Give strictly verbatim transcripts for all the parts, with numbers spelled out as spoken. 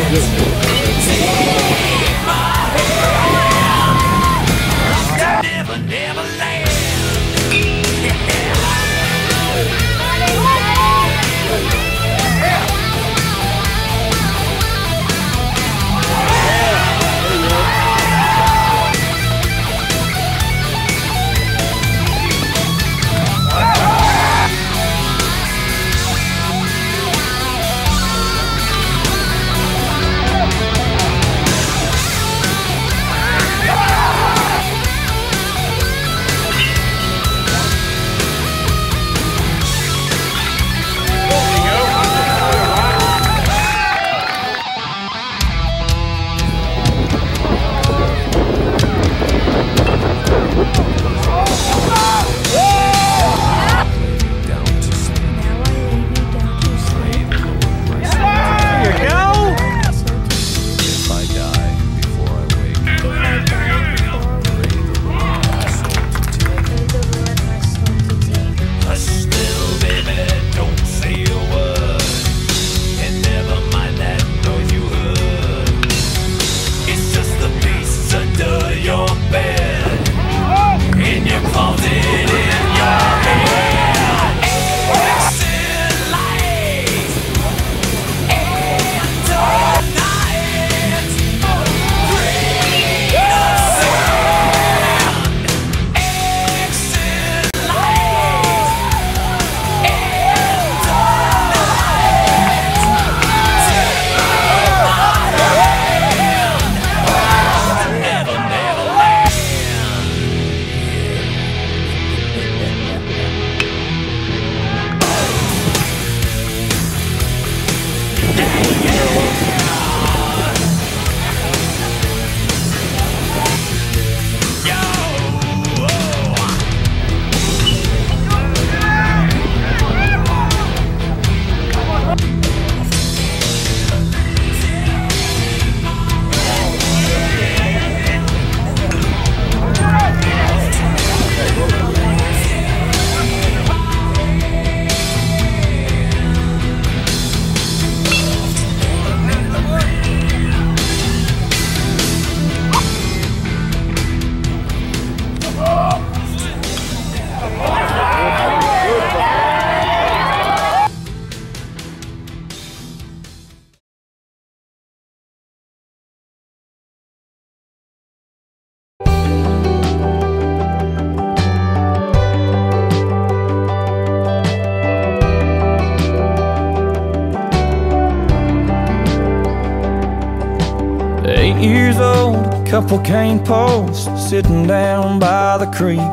Years old, couple cane posts sitting down by the creek.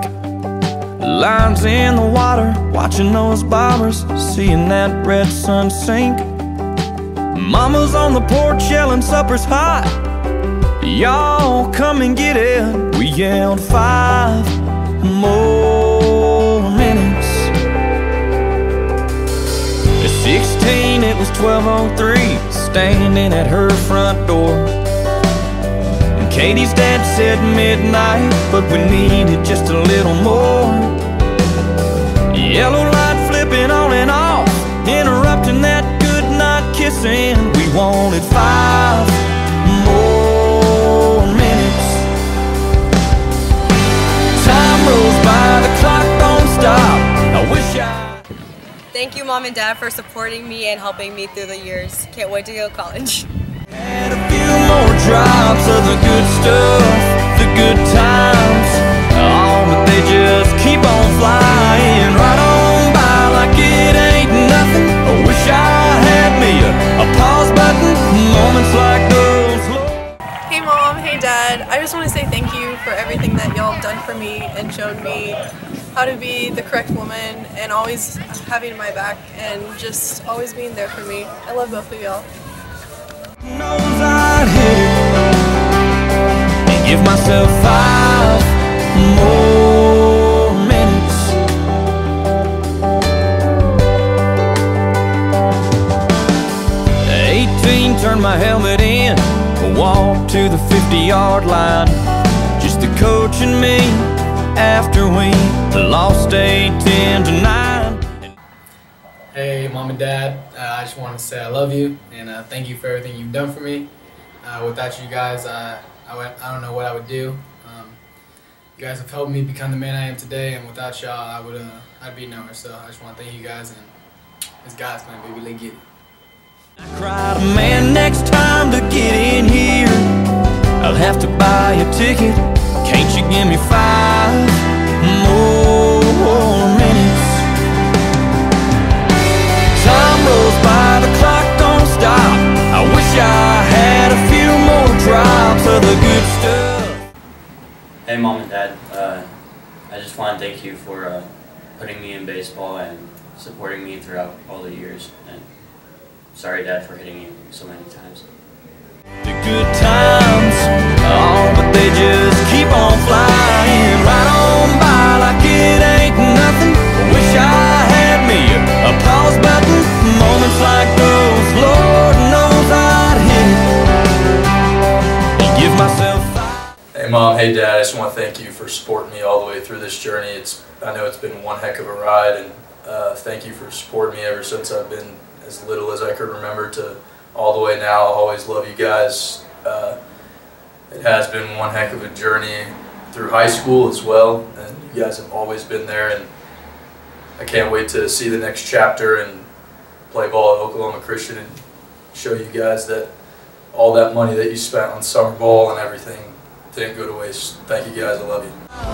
Lines in the water, watching those bobbers, seeing that red sun sink. Mama's on the porch yelling supper's hot, y'all come and get it. We yelled five more minutes. At sixteen it was twelve oh three, standing at her front door. Katie's dad said midnight, but we needed just a little more. Yellow light flipping on and off, interrupting that good night kissing. We wanted five more minutes. Time rolls by, the clock don't stop. I wish I... Thank you, Mom and Dad, for supporting me and helping me through the years. Can't wait to go to college. Had a few more drops of the good stuff, the good times. Oh, but they just keep on flying right on by like it ain't nothing. I wish I had me a, a pause button, moments like those. Hey Mom, hey Dad, I just want to say thank you for everything that y'all have done for me and showed me how to be the correct woman and always having my back and just always being there for me. I love both of y'all. Knows I'd hit it and give myself five more minutes. Eighteen, turned my helmet in, walked to the fifty yard line. Just the coach and me after we lost eight ten to nine. Hey Mom and Dad, uh, I just want to say I love you and uh, thank you for everything you've done for me. Uh, without you guys, uh, I, would, I don't know what I would do. Um, you guys have helped me become the man I am today, and without y'all, I would uh, I'd be nowhere. So I just want to thank you guys, and it's God's plan, baby. Let's get it. I cried a man next time to get in here. I'll have to buy a ticket. Can't you give me five more minutes? Time rolls by, the clock don't stop. I wish I had a few more drops of the good stuff. Hey Mom and Dad, uh, I just want to thank you for uh, putting me in baseball and supporting me throughout all the years. And sorry Dad for hitting you so many times. The good times, oh, but they just keep on flying right on by like it ain't nothing. Wish I had me a pause button. Moments like those, Lord knows I'd hit it and give myself five. Hey Mom, hey Dad, I just want to thank you for supporting me all the way through this journey. It's I know it's been one heck of a ride, and uh, thank you for supporting me ever since I've been as little as I could remember to all the way now. I always love you guys. Uh, it has been one heck of a journey through high school as well, and you guys have always been there, and I can't wait to see the next chapter and play ball at Oklahoma Christian and show you guys that all that money that you spent on summer ball and everything didn't go to waste. Thank you guys, I love you.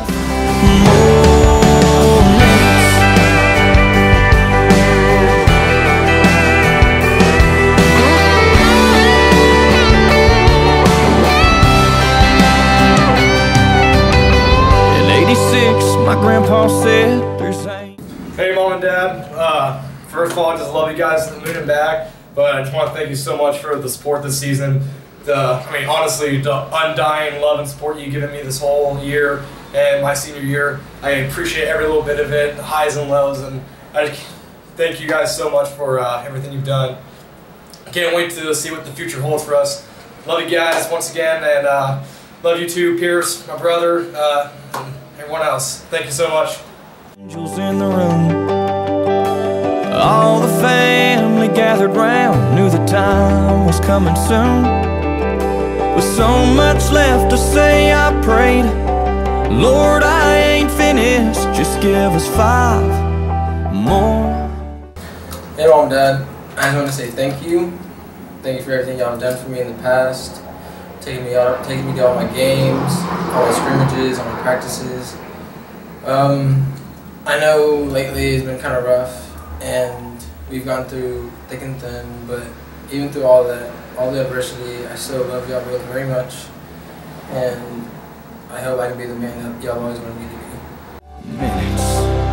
My grandpa said there's ain't. Hey Mom and Dad, uh, first of all I just love you guys to the moon and back, but I just want to thank you so much for the support this season. The, I mean honestly, the undying love and support you've given me this whole year and my senior year. I appreciate every little bit of it, the highs and lows, and I just thank you guys so much for uh, everything you've done. I can't wait to see what the future holds for us. Love you guys once again, and uh, love you too, Pierce, my brother, uh, and everyone else. Thank you so much. Angels in the room. All the family gathered round, knew the time was coming soon. With so much left to say, I prayed, Lord, I ain't finished, just give us five more. Hey Mom and Dad, I just want to say thank you. Thank you for everything y'all have done for me in the past. Taking me out, taking me to all my games, all my scrimmages, all my practices. Um, I know lately it's been kind of rough, and we've gone through thick and thin, but even through all that, all the adversity, I still love y'all both very much, and I hope I can be the man that y'all always wanted me to be. Minutes.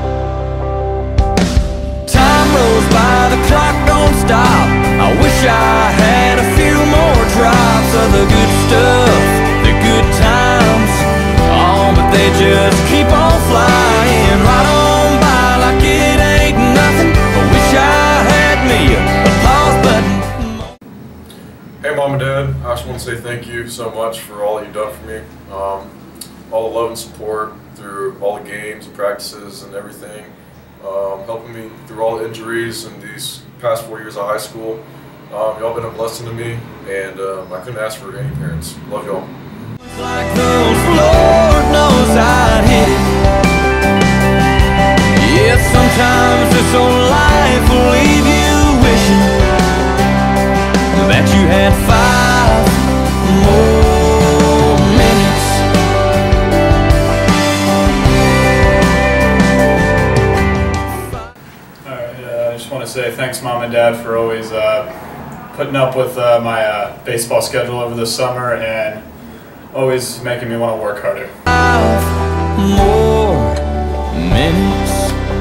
Time rolls by, the clock don't stop. I wish I had a few more drops of the good stuff, the good times. Oh, but they just keep on flying right on by like it ain't nothing. I wish I had me a pause button. Hey Mom and Dad, I just want to say thank you so much for all that you've done for me. Um, all the love and support through all the games and practices and everything. Um, helping me through all the injuries in these past four years of high school. Um, y'all been a blessing to me, and um, I couldn't ask for any parents. Love y'all. Like those, Lord knows I'd hit it. Yeah, sometimes this old life will leave you wishing that you had five more minutes. Alright, uh, I just want to say thanks Mom and Dad for always uh, putting up with uh, my uh, baseball schedule over the summer and always making me want to work harder. Five more minutes.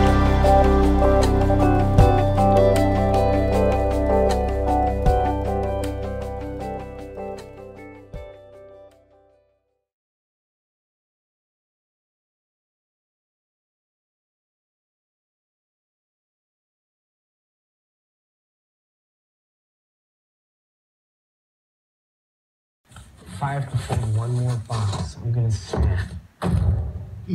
If I have to find one more box, I'm gonna snap.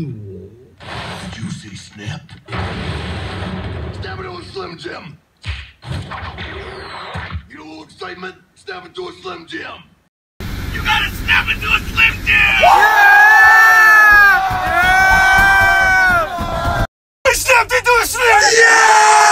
Did you say snap? Snap it on Slim Jim. You know a little excitement? Snap into a Slim Jim. You gotta snap into a Slim Jim! Yeah! Yeah! I snapped into a Slim Jim! Yeah!